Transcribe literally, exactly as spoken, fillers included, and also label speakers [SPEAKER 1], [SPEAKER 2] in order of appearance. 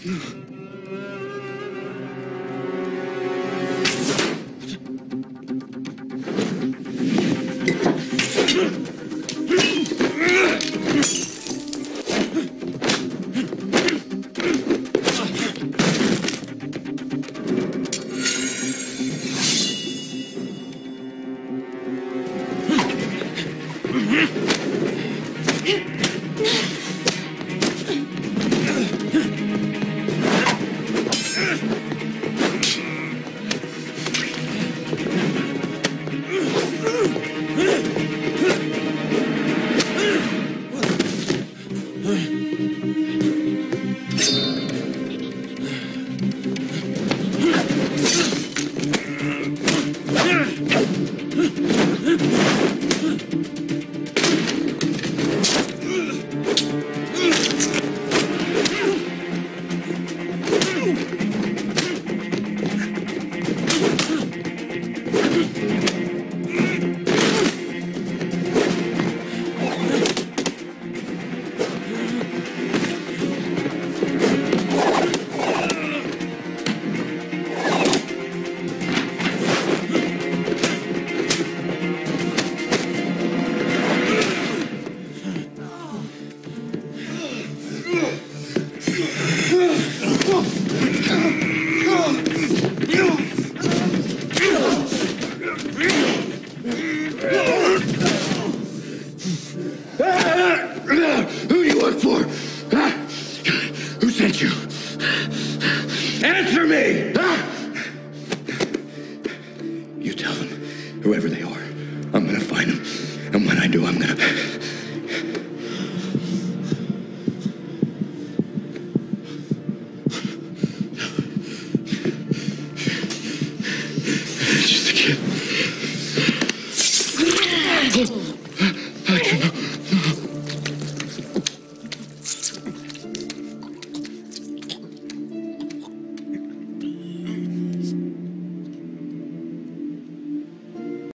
[SPEAKER 1] Who do you work for? Huh? Who sent you? Answer me! Huh? You tell them, whoever they are, I'm gonna find them. And when I do, I'm gonna... Just a kid.